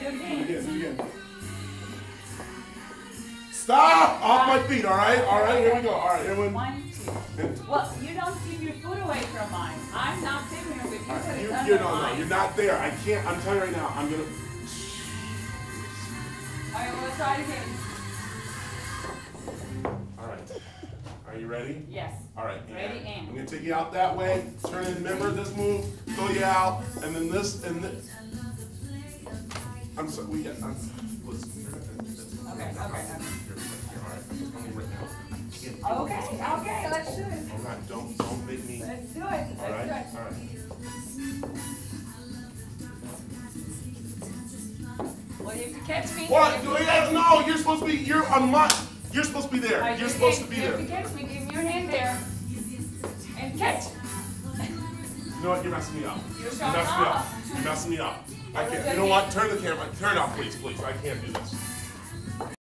Begin. Stop! Off my feet, all right? All right, here we go. All right, here we go. 1, 2. Well, you don't keep your foot away from mine. I'm not sitting here with you. No, you're not there. I can't. I'm telling you right now. I'm gonna. All right, we'll try it again. All right. Are you ready? Yes. All right. Ready and. I'm gonna take you out that way. Turn in. Remember this move. Throw you out, and then this and this. I'm sorry. Listen. Okay. All right. I'm coming right now. Okay, let's do it. All right. Don't make me. Let's do it. All right. Well, you can catch me. What? No, you're supposed to be. You're on my. You're supposed to be there. Right, you're supposed to be there. You can catch me. Give me your hand there. And catch. You know what? You're messing me up. You're messing me up. You're messing me up. I can't. You know what? Turn the camera. Turn it off, please. I can't do this.